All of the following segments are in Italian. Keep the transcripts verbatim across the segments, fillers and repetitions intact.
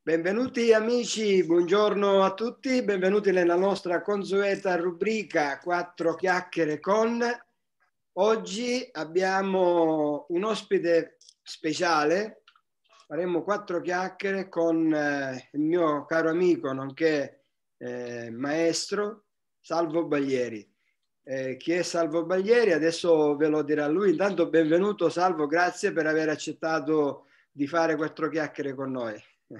Benvenuti amici, buongiorno a tutti, benvenuti nella nostra consueta rubrica Quattro chiacchiere con. Oggi abbiamo un ospite speciale, faremo quattro chiacchiere con eh, il mio caro amico, nonché eh, maestro, Salvo Baglieri. Eh, chi è Salvo Baglieri? Adesso ve lo dirà lui. Intanto benvenuto Salvo, grazie per aver accettato di fare quattro chiacchiere con noi.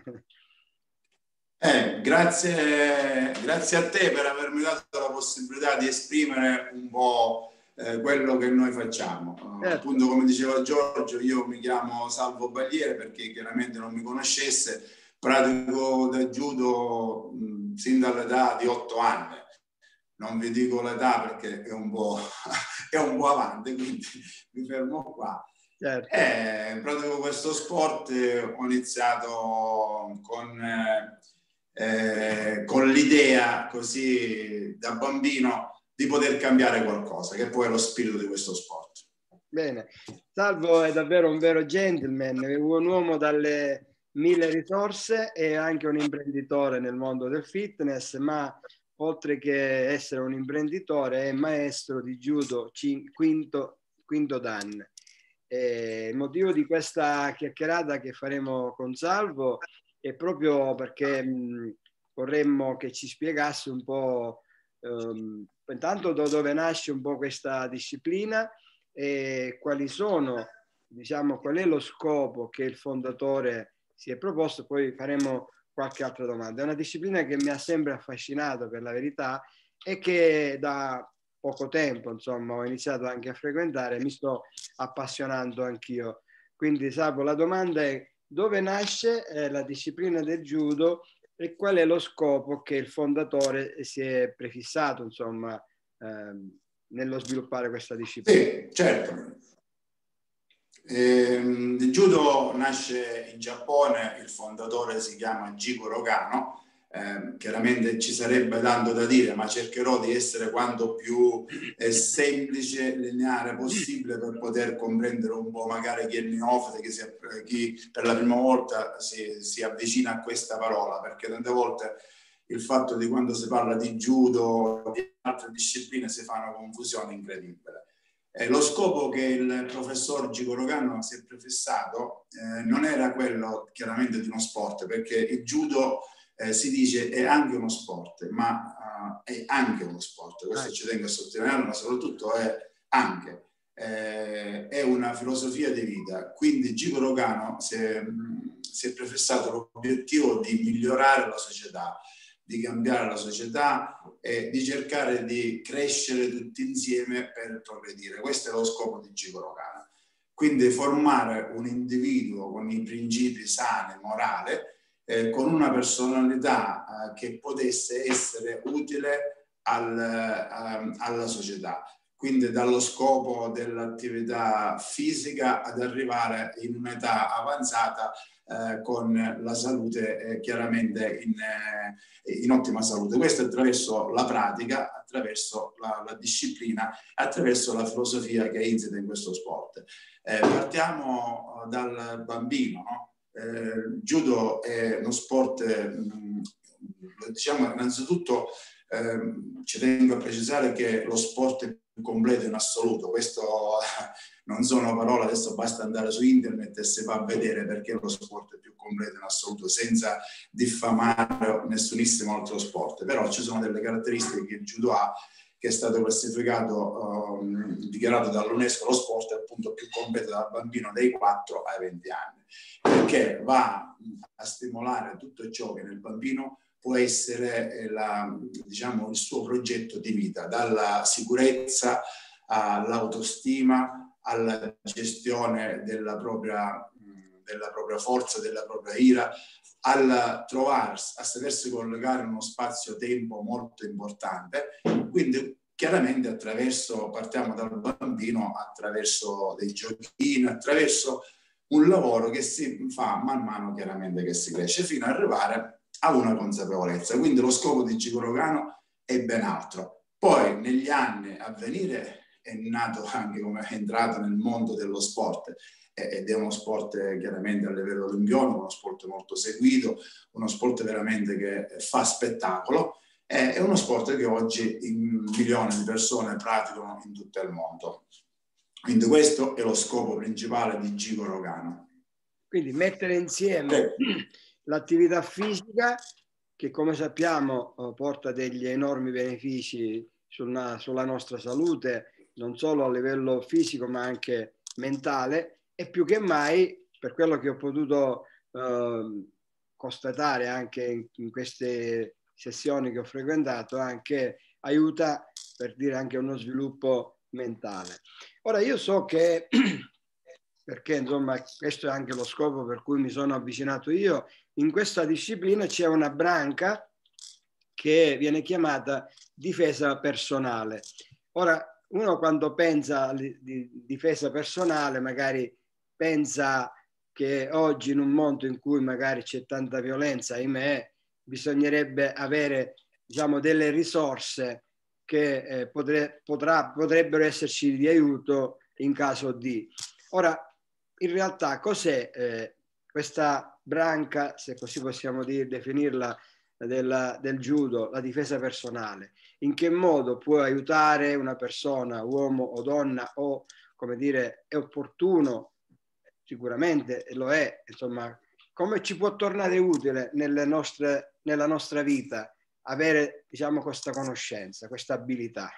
Eh, grazie, grazie a te per avermi dato la possibilità di esprimere un po' eh, quello che noi facciamo. Certo. Appunto, come diceva Giorgio, io mi chiamo Salvo Bagliere, perché chiaramente non mi conoscesse, pratico da judo mh, sin dall'età di otto anni. Non vi dico l'età perché è un po', è un po' avanti, quindi mi fermo qua. Certo. Eh, pratico questo sport, ho iniziato con... Eh, Eh, con l'idea così da bambino di poter cambiare qualcosa, che poi è lo spirito di questo sport. Bene, Salvo è davvero un vero gentleman, è un uomo dalle mille risorse e anche un imprenditore nel mondo del fitness, ma oltre che essere un imprenditore è maestro di judo quinto, quinto dan. E il motivo di questa chiacchierata che faremo con Salvo è proprio perché mh, vorremmo che ci spiegasse un po' um, intanto da dove nasce un po' questa disciplina e quali sono, diciamo, qual è lo scopo che il fondatore si è proposto. Poi faremo qualche altra domanda. È una disciplina che mi ha sempre affascinato, per la verità, e che da poco tempo, insomma, ho iniziato anche a frequentare e mi sto appassionando anch'io. Quindi, Salvo, la domanda è: dove nasce eh, la disciplina del judo e qual è lo scopo che il fondatore si è prefissato, insomma, ehm, nello sviluppare questa disciplina? Sì, certo. Ehm, il judo nasce in Giappone, il fondatore si chiama Jigoro Kano. Eh, chiaramente ci sarebbe tanto da dire, ma cercherò di essere quanto più eh, semplice, lineare possibile per poter comprendere un po' magari chi è il neofita, chi, si, chi per la prima volta si, si avvicina a questa parola, perché tante volte il fatto di quando si parla di judo o di altre discipline si fa una confusione incredibile. Eh, lo scopo che il professor Jigoro Kano si è prefissato eh, non era quello chiaramente di uno sport, perché il judo eh, si dice è anche uno sport, ma uh, è anche uno sport, questo ah. ci tengo a sottolinearlo, ma soprattutto è anche, eh, è una filosofia di vita. Quindi Jigoro Kano si è, si è prefissato l'obiettivo di migliorare la società, di cambiare la società e di cercare di crescere tutti insieme per progredire. Questo è lo scopo di Jigoro Kano. Quindi formare un individuo con i principi sani, morale, eh, con una personalità eh, che potesse essere utile al, eh, alla società. Quindi dallo scopo dell'attività fisica ad arrivare in un'età avanzata eh, con la salute eh, chiaramente in, eh, in ottima salute. Questo attraverso la pratica, attraverso la, la disciplina, attraverso la filosofia che è insita in questo sport. Eh, partiamo dal bambino, no? Eh, il judo è uno sport, mh, diciamo innanzitutto eh, ci tengo a precisare che lo sport è più completo in assoluto. Questo non sono parole, adesso basta andare su internet e si va a vedere perché lo sport è più completo in assoluto, senza diffamare nessunissimo altro sport. Però ci sono delle caratteristiche che il judo ha, che è stato classificato, um, dichiarato dall'UNESCO lo sport appunto più completo dal bambino dai quattro ai venti anni, perché va a stimolare tutto ciò che nel bambino può essere la, diciamo, il suo progetto di vita, dalla sicurezza all'autostima, alla gestione della propria, della propria forza, della propria ira, al trovarsi, a sapersi collegare uno spazio-tempo molto importante. Quindi chiaramente attraverso, partiamo dal bambino, attraverso dei giochini, attraverso un lavoro che si fa man mano chiaramente che si cresce, fino ad arrivare a una consapevolezza. Quindi lo scopo di Jigoro Kano è ben altro. Poi negli anni a venire è nato anche come è entrato nel mondo dello sport, ed è uno sport chiaramente a livello olimpionico, uno sport molto seguito, uno sport veramente che fa spettacolo, è uno sport che oggi milioni di persone praticano in tutto il mondo. Quindi questo è lo scopo principale di Gigo Rogano. Quindi mettere insieme l'attività fisica, che come sappiamo porta degli enormi benefici sulla, sulla nostra salute, non solo a livello fisico ma anche mentale, e più che mai, per quello che ho potuto eh, constatare anche in, in queste sessioni che ho frequentato, anche aiuta, per dire, anche uno sviluppo mentale. Ora io so che, perché insomma questo è anche lo scopo per cui mi sono avvicinato io, in questa disciplina c'è una branca che viene chiamata difesa personale. Ora, uno quando pensa di difesa personale magari pensa che oggi in un mondo in cui magari c'è tanta violenza, ahimè, bisognerebbe avere, diciamo, delle risorse che eh, potre, potrà, potrebbero esserci di aiuto in caso di. Ora, in realtà cos'è eh, questa branca, se così possiamo dire, definirla, della, del judo, la difesa personale? In che modo può aiutare una persona, uomo o donna, o come dire, è opportuno, sicuramente lo è, insomma, come ci può tornare utile nelle nostre, nella nostra vita avere, diciamo, questa conoscenza, questa abilità?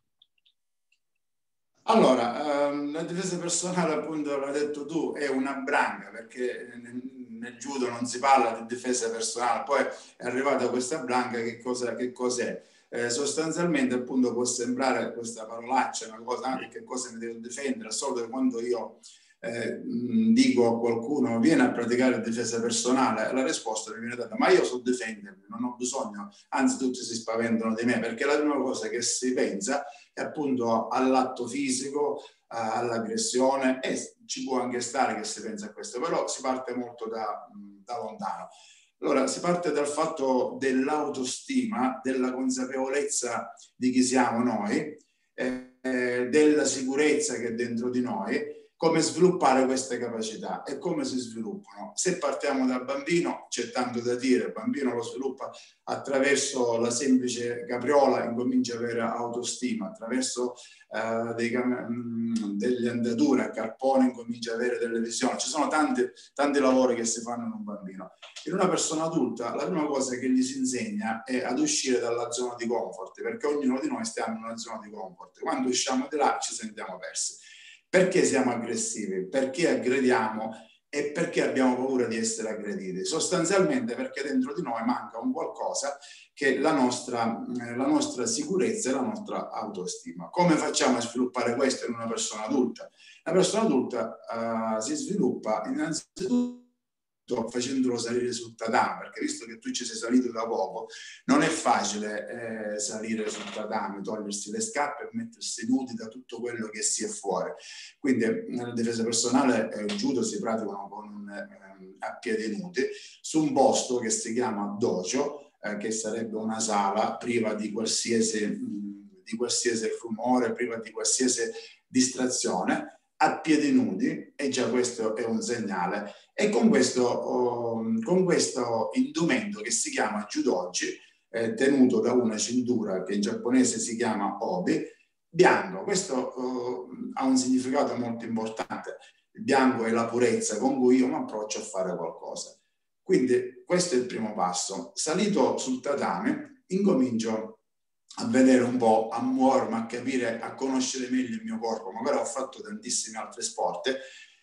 Allora, ehm, la difesa personale, appunto, l'hai detto tu, è una branca, perché nel, nel judo non si parla di difesa personale. Poi è arrivata questa branca, che cosa, che cos'è? Eh, sostanzialmente, appunto, può sembrare questa parolaccia, una cosa, ah, che cosa mi devo difendere? Al solito quando io eh, dico a qualcuno vieni a praticare difesa personale, la risposta mi viene data: ma io so difendermi, non ho bisogno, anzi tutti si spaventano di me, perché la prima cosa che si pensa è appunto all'atto fisico, all'aggressione, e ci può anche stare che si pensa a questo, però si parte molto da, da lontano. Allora, si parte dal fatto dell'autostima, della consapevolezza di chi siamo noi, eh, della sicurezza che è dentro di noi, come sviluppare queste capacità e come si sviluppano. Se partiamo dal bambino, c'è tanto da dire. Il bambino lo sviluppa attraverso la semplice capriola, incomincia ad avere autostima, attraverso uh, dei, mh, delle andature a carpone incomincia ad avere delle visioni. Ci sono tanti, tanti lavori che si fanno in un bambino. In una persona adulta la prima cosa che gli si insegna è ad uscire dalla zona di comfort, perché ognuno di noi stiamo in una zona di comfort. Quando usciamo di là ci sentiamo persi. Perché siamo aggressivi? Perché aggrediamo? E perché abbiamo paura di essere aggrediti? Sostanzialmente perché dentro di noi manca un qualcosa che è la nostra, la nostra sicurezza e la nostra autostima. Come facciamo a sviluppare questo in una persona adulta? La persona adulta uh, si sviluppa innanzitutto facendolo salire sul tatame, perché visto che tu ci sei salito da poco, non è facile eh, salire sul tatame, togliersi le scarpe e mettersi nudi da tutto quello che si è fuori. Quindi nella difesa personale eh, il judo si praticano con eh, a piedi nudi su un posto che si chiama dojo, eh, che sarebbe una sala priva di qualsiasi, mh, di qualsiasi rumore, priva di qualsiasi distrazione, a piedi nudi, e già questo è un segnale. E con questo, oh, con questo indumento che si chiama judogi, eh, tenuto da una cintura che in giapponese si chiama obi, bianco. Questo oh, ha un significato molto importante. Il bianco è la purezza con cui io mi approccio a fare qualcosa. Quindi questo è il primo passo. Salito sul tatame, incomincio a vedere un po', a muovermi, a capire, a conoscere meglio il mio corpo. Magari ho fatto tantissimi altri sport,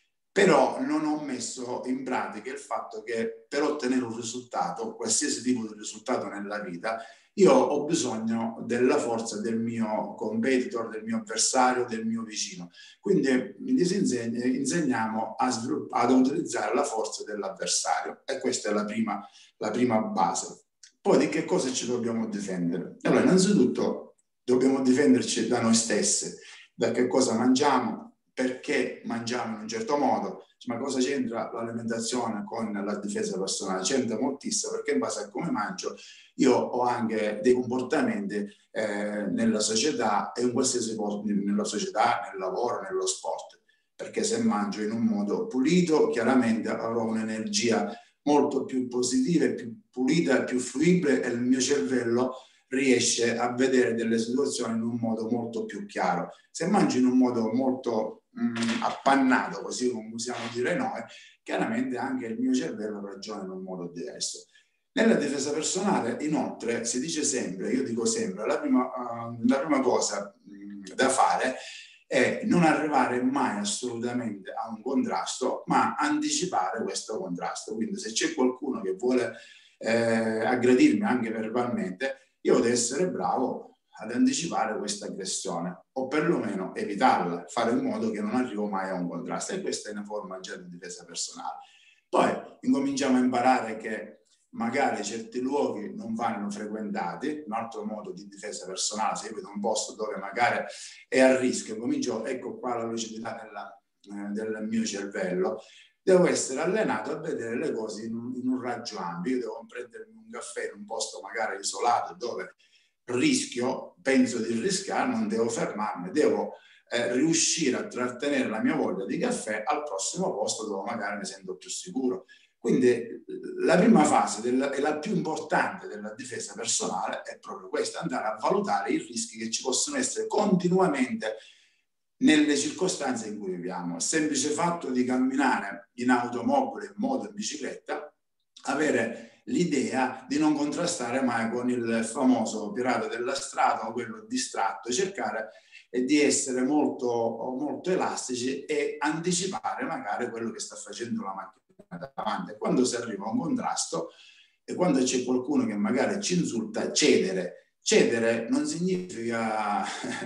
però non ho messo in pratica il fatto che per ottenere un risultato, qualsiasi tipo di risultato nella vita, io ho bisogno della forza del mio competitor, del mio avversario, del mio vicino. Quindi insegna, insegniamo a ad utilizzare la forza dell'avversario, e questa è la prima, la prima base. Poi di che cosa ci dobbiamo difendere? Allora, innanzitutto dobbiamo difenderci da noi stessi, da che cosa mangiamo, perché mangiamo in un certo modo, Ma cosa c'entra l'alimentazione con la difesa personale? C'entra moltissimo, perché in base a come mangio io ho anche dei comportamenti eh, nella società e in qualsiasi posto, nella società, nel lavoro, nello sport. Perché se mangio in un modo pulito, chiaramente avrò un'energia molto più positiva, più pulita, più fruibile, e il mio cervello riesce a vedere delle situazioni in un modo molto più chiaro. Se mangio in un modo molto mh, appannato, così come usiamo dire noi, chiaramente anche il mio cervello ragiona in un modo diverso. Nella difesa personale, inoltre, si dice sempre, io dico sempre, la prima, uh, la prima cosa mh, da fare è non arrivare mai assolutamente a un contrasto, ma anticipare questo contrasto. Quindi se c'è qualcuno che vuole eh, aggredirmi anche verbalmente, io devo essere bravo ad anticipare questa aggressione, o perlomeno evitarla, fare in modo che non arrivo mai a un contrasto. E questa è una forma già di difesa personale. Poi incominciamo a imparare che magari certi luoghi non vanno frequentati, un altro modo di difesa personale. Se io vedo un posto dove magari è a rischio, comincio, ecco qua la lucidità della, eh, del mio cervello, devo essere allenato a vedere le cose in un, in un raggio ampio. Io devo prendermi un caffè in un posto magari isolato dove rischio, penso di rischiare, non devo fermarmi, devo eh, riuscire a trattenere la mia voglia di caffè al prossimo posto dove magari mi sento più sicuro. Quindi la prima fase della, e la più importante della difesa personale è proprio questa: andare a valutare i rischi che ci possono essere continuamente nelle circostanze in cui viviamo. Il semplice fatto di camminare in automobile, in moto, in bicicletta, avere l'idea di non contrastare mai con il famoso pirata della strada o quello distratto, cercare di essere molto, molto elastici e anticipare magari quello che sta facendo la macchina davanti. E quando si arriva a un contrasto e quando c'è qualcuno che magari ci insulta, cedere. Cedere non significa,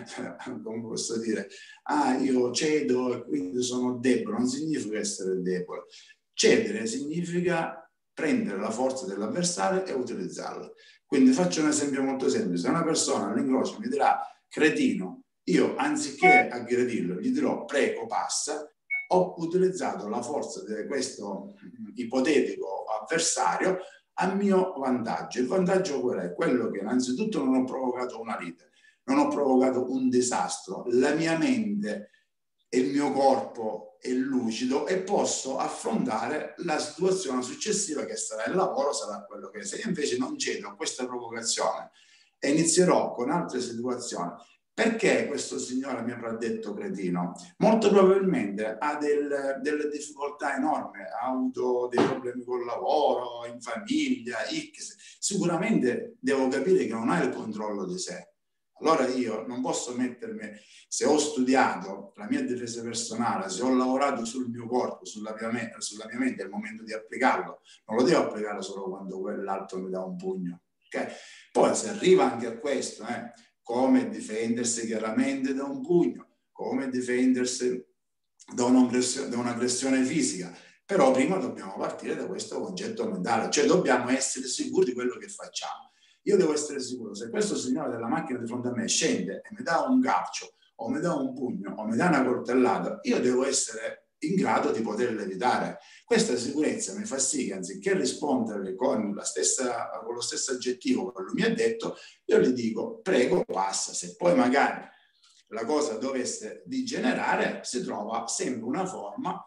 come posso dire, ah, io cedo e quindi sono debole. Non significa essere debole. Cedere significa prendere la forza dell'avversario e utilizzarla. Quindi faccio un esempio molto semplice: se una persona all'incrocio mi dirà cretino, io anziché aggredirlo gli dirò prego passa. Ho utilizzato la forza di questo ipotetico avversario a mio vantaggio. Il vantaggio qual è? Quello che innanzitutto non ho provocato una lite, non ho provocato un disastro, la mia mente e il mio corpo è lucido e posso affrontare la situazione successiva, che sarà il lavoro, sarà quello che è. Se invece non cedo a questa provocazione e inizierò con altre situazioni. Perché questo signore mi avrà detto cretino? Molto probabilmente ha del, delle difficoltà enormi, ha avuto dei problemi col lavoro, in famiglia, X. Sicuramente devo capire che non ha il controllo di sé. Allora io non posso mettermi, se ho studiato la mia difesa personale, se ho lavorato sul mio corpo, sulla mia, mente, sulla mia mente, è il momento di applicarlo. Non lo devo applicare solo quando quell'altro mi dà un pugno. Okay? Poi si arriva anche a questo, eh? Come difendersi chiaramente da un pugno, come difendersi da un'aggressione, da un'aggressione fisica. Però prima dobbiamo partire da questo concetto mentale, cioè dobbiamo essere sicuri di quello che facciamo. Io devo essere sicuro, se questo signore della macchina di fronte a me scende e mi dà un calcio o mi dà un pugno o mi dà una coltellata, io devo essere in grado di poterlo evitare. Questa sicurezza mi fa sì che, anziché rispondere con, la stessa, con lo stesso aggettivo che lui mi ha detto, io gli dico prego passa. Se poi magari la cosa dovesse degenerare, si trova sempre una forma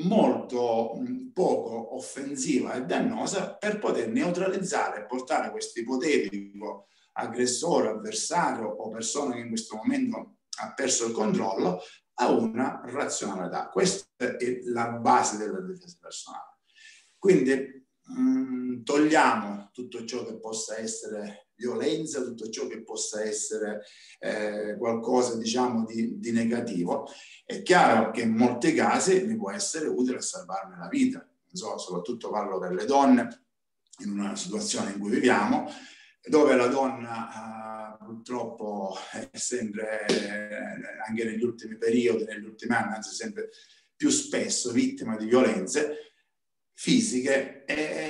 molto mh, poco offensiva e dannosa per poter neutralizzare e portare questo ipotetico aggressore, avversario o persona che in questo momento ha perso il controllo a una razionalità. Questa è la base della difesa personale. Quindi mh, togliamo tutto ciò che possa essere violenza, tutto ciò che possa essere eh, qualcosa, diciamo, di, di negativo. È chiaro che in molti casi mi può essere utile a salvarmi la vita. Non so, soprattutto parlo per le donne, in una situazione in cui viviamo, dove la donna uh, purtroppo è sempre, eh, anche negli ultimi periodi, negli ultimi anni, anzi sempre più spesso, vittima di violenze fisiche,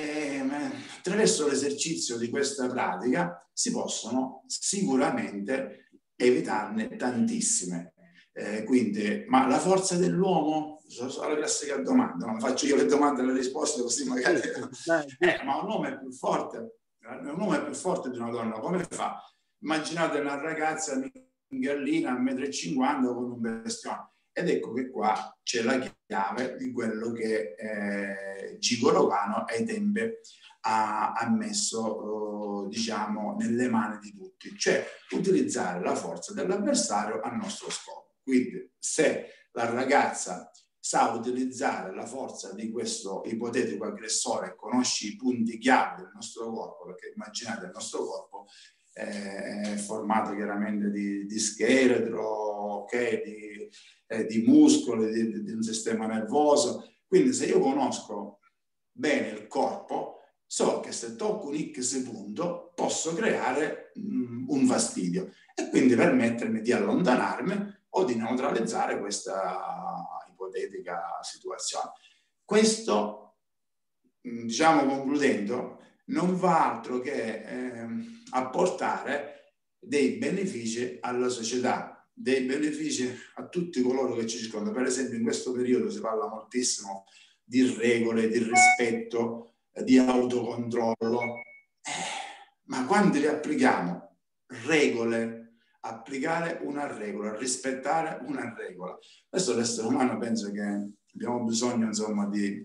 e attraverso l'esercizio di questa pratica si possono sicuramente evitarne tantissime. Eh, quindi, ma la forza dell'uomo? Sono la classica domanda, non faccio io le domande e le risposte così magari... Eh, ma un uomo è più forte, un uomo è più forte di una donna, come fa? Immaginate una ragazza gallina a uno e cinquanta metri con un bestione. Ed ecco che qua c'è la chiave di quello che eh, Gigo Rogano ai tempi ha, ha messo, eh, diciamo, nelle mani di tutti, cioè utilizzare la forza dell'avversario a nostro scopo. Quindi se la ragazza sa utilizzare la forza di questo ipotetico aggressore, conosce i punti chiave del nostro corpo, perché immaginate il nostro corpo è formato chiaramente di, di scheletro, okay, di, eh, di muscoli, di, di un sistema nervoso. Quindi se io conosco bene il corpo, so che se tocco un X punto posso creare mh, un fastidio e quindi permettermi di allontanarmi o di neutralizzare questa ipotetica situazione. Questo, diciamo concludendo, non fa altro che eh, apportare dei benefici alla società, dei benefici a tutti coloro che ci circondano. Per esempio in questo periodo si parla moltissimo di regole, di rispetto, di autocontrollo. Eh, ma quando le applichiamo? Regole, applicare una regola, rispettare una regola. Questo l'essere umano penso che abbiamo bisogno, insomma, di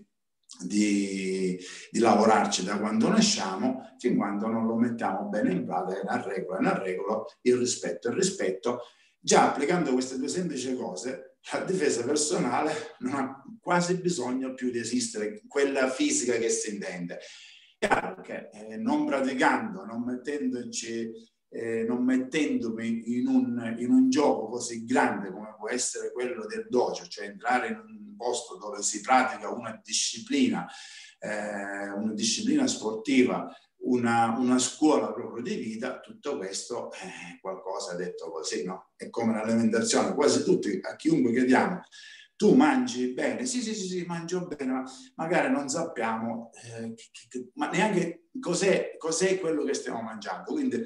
Di, di lavorarci da quando nasciamo fin quando non lo mettiamo bene in pratica. Una regola, una regola, il rispetto, il rispetto. Già applicando queste due semplici cose, la difesa personale non ha quasi bisogno più di esistere, quella fisica che si intende. Chiaro che eh, non praticando, non mettendoci Eh, non mettendomi in un, in un gioco così grande come può essere quello del dojo, cioè entrare in un posto dove si pratica una disciplina, eh, una disciplina sportiva, una, una scuola proprio di vita, tutto questo è qualcosa detto così, no? È come l'alimentazione, quasi tutti, a chiunque chiediamo, tu mangi bene? Sì, sì, sì, sì, mangio bene, ma magari non sappiamo eh, che, che, ma neanche cos'è, cos'è quello che stiamo mangiando. Quindi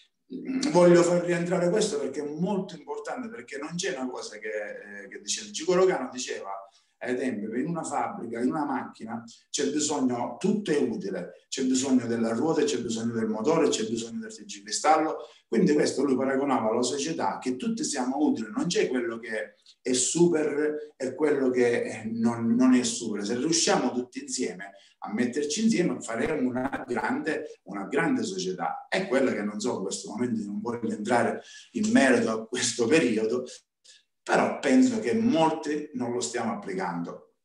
voglio far rientrare questo perché è molto importante, perché non c'è una cosa che, eh, che dice il Gigo Rogano diceva ai tempi, in una fabbrica, in una macchina c'è bisogno, tutto è utile, c'è bisogno della ruota, c'è bisogno del motore, c'è bisogno del tergicristallo. Quindi questo lui paragonava alla società, che tutti siamo utili, non c'è quello che è super e quello che non, non è super. Se riusciamo tutti insieme a metterci insieme faremo una grande, una grande società. È quella che non so, in questo momento non voglio entrare in merito a questo periodo, però penso che molti non lo stiamo applicando.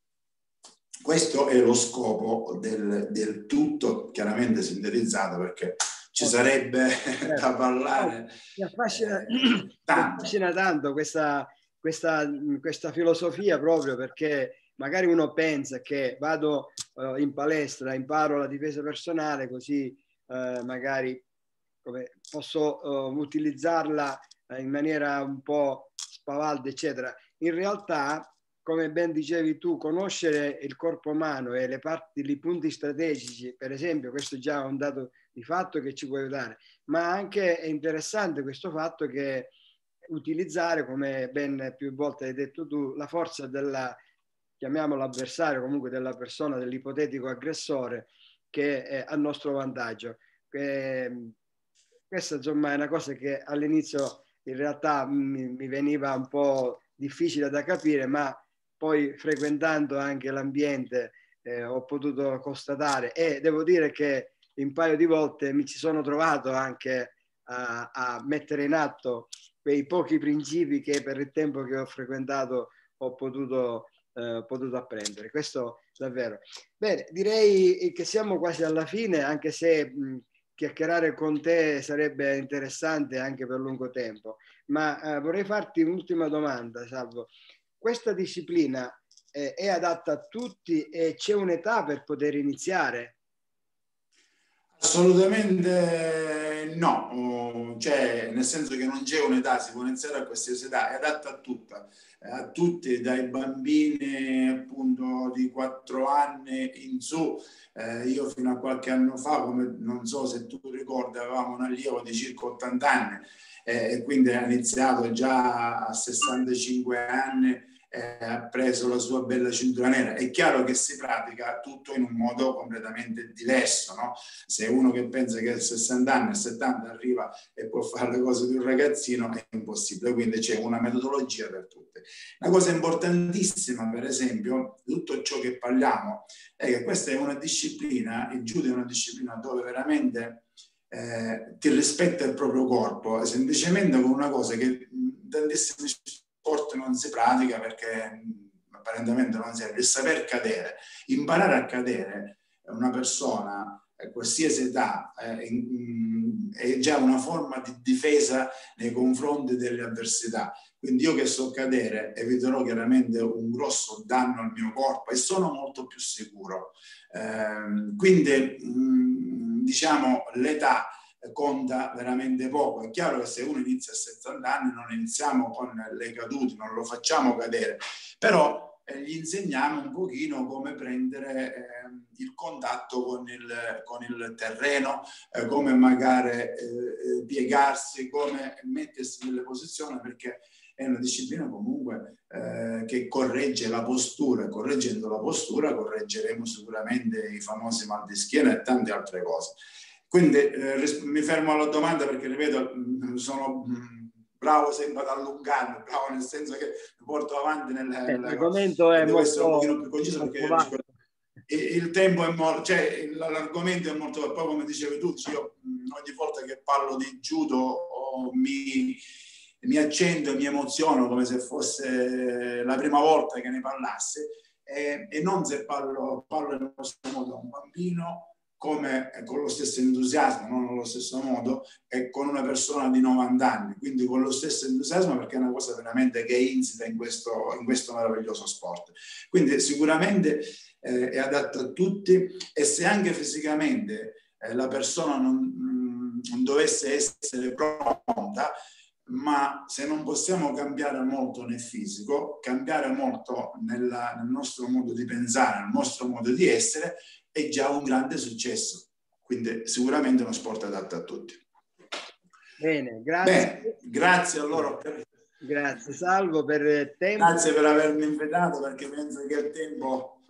Questo è lo scopo del, del tutto, chiaramente sintetizzato, perché ci sarebbe da parlare. Mi affascina, eh, mi affascina tanto questa, questa, questa filosofia, proprio perché magari uno pensa che vado uh, in palestra, imparo la difesa personale, così uh, magari come, posso uh, utilizzarla uh, in maniera un po' spavalda, eccetera. In realtà, come ben dicevi tu, conoscere il corpo umano e le parti, i punti strategici, per esempio, questo è già un dato di fatto che ci può aiutare, ma anche è interessante questo fatto che utilizzare, come ben più volte hai detto tu, la forza della, chiamiamolo avversario, comunque della persona, dell'ipotetico aggressore, che è a nostro vantaggio. Eh, questa insomma è una cosa che all'inizio in realtà mi, mi veniva un po' difficile da capire, ma poi frequentando anche l'ambiente eh, ho potuto constatare, e devo dire che un paio di volte mi ci sono trovato anche a, a mettere in atto quei pochi principi che per il tempo che ho frequentato ho potuto, eh, potuto apprendere. Questo davvero. Bene, direi che siamo quasi alla fine, anche se mh, chiacchierare con te sarebbe interessante anche per lungo tempo, ma eh, vorrei farti un'ultima domanda, Salvo. Questa disciplina eh, è adatta a tutti e c'è un'età per poter iniziare? Assolutamente no, cioè, nel senso che non c'è un'età, si può iniziare a qualsiasi età, è adatta a tutta, a tutti, dai bambini appunto di quattro anni in su. Eh, io fino a qualche anno fa, come non so se tu ricordi, avevamo un allievo di circa ottanta anni e eh, quindi ha iniziato già a sessantacinque anni, eh, ha preso la sua bella cintura nera. È chiaro che si pratica tutto in un modo completamente diverso, no? Se uno che pensa che a sessanta anni, a settanta arriva e può fare le cose di un ragazzino, è impossibile, quindi c'è una metodologia per tutte. Una cosa importantissima, per esempio, tutto ciò che parliamo, è che questa è una disciplina, il judo è una disciplina dove veramente eh, ti rispetta il proprio corpo, semplicemente con una cosa che tantissimi sport non si pratica perché mh, apparentemente non serve, il saper cadere. Imparare a cadere una persona a qualsiasi età eh, in, è già una forma di difesa nei confronti delle avversità. Quindi io che so cadere eviterò chiaramente un grosso danno al mio corpo e sono molto più sicuro. Eh, quindi mh, diciamo l'età conta veramente poco. È chiaro che se uno inizia a settanta anni non iniziamo con le cadute, non lo facciamo cadere, però eh, gli insegniamo un pochino come prendere eh, il contatto con il, con il terreno, eh, come magari eh, piegarsi, come mettersi nelle posizioni, perché è una disciplina comunque eh, che corregge la postura, e correggendo la postura correggeremo sicuramente i famosi mal di schiena e tante altre cose. Quindi eh, mi fermo alla domanda perché, ripeto, sono bravo sempre ad allungarmi, bravo nel senso che mi porto avanti nel, eh, nel, l'argomento è devo molto, essere un pochino più conciso perché vasto. il tempo è molto, cioè l'argomento è molto, poi come dicevi tu, io ogni volta che parlo di judo oh, mi, mi accendo e mi emoziono come se fosse la prima volta che ne parlassi e, e non se parlo, parlo in questo modo a un bambino come con lo stesso entusiasmo, non allo stesso modo, e con una persona di novanta anni, quindi con lo stesso entusiasmo perché è una cosa veramente che è insita in questo, in questo meraviglioso sport. Quindi sicuramente eh, è adatto a tutti e se anche fisicamente eh, la persona non, non dovesse essere pronta, ma se non possiamo cambiare molto nel fisico, cambiare molto nella, nel nostro modo di pensare, nel nostro modo di essere, è già un grande successo. Quindi sicuramente uno sport adatto a tutti. Bene, grazie. Bene, grazie allora. Per... Grazie Salvo per il tempo. Grazie per avermi invitato perché penso che il tempo...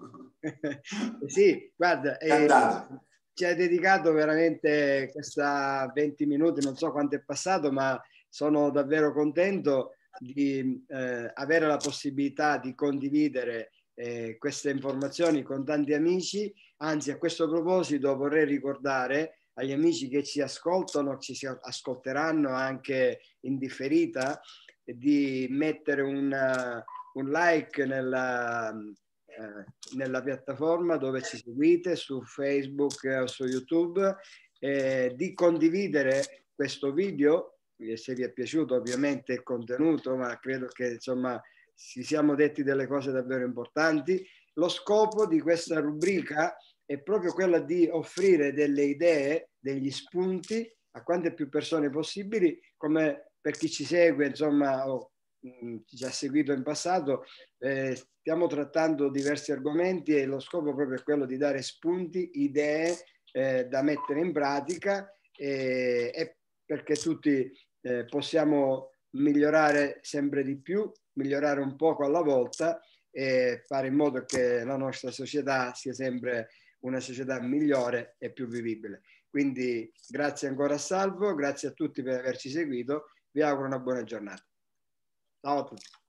Sì, guarda, eh, ci hai dedicato veramente questa venti minuti, non so quanto è passato, ma sono davvero contento di eh, avere la possibilità di condividere eh, queste informazioni con tanti amici. Anzi, a questo proposito vorrei ricordare agli amici che ci ascoltano, ci si ascolteranno anche in differita, di mettere un, uh, un like nella, uh, nella piattaforma dove ci seguite, su Facebook o uh, su YouTube, eh, di condividere questo video, se vi è piaciuto ovviamente il contenuto, ma credo che insomma ci siamo detti delle cose davvero importanti. Lo scopo di questa rubrica è proprio quella di offrire delle idee, degli spunti a quante più persone possibili, come per chi ci segue, insomma, o mh, ci ha seguito in passato, eh, stiamo trattando diversi argomenti e lo scopo proprio è quello di dare spunti, idee eh, da mettere in pratica eh, e perché tutti eh, possiamo migliorare sempre di più, migliorare un poco alla volta e fare in modo che la nostra società sia sempre una società migliore e più vivibile. Quindi grazie ancora a Salvo, grazie a tutti per averci seguito, vi auguro una buona giornata. Ciao a tutti.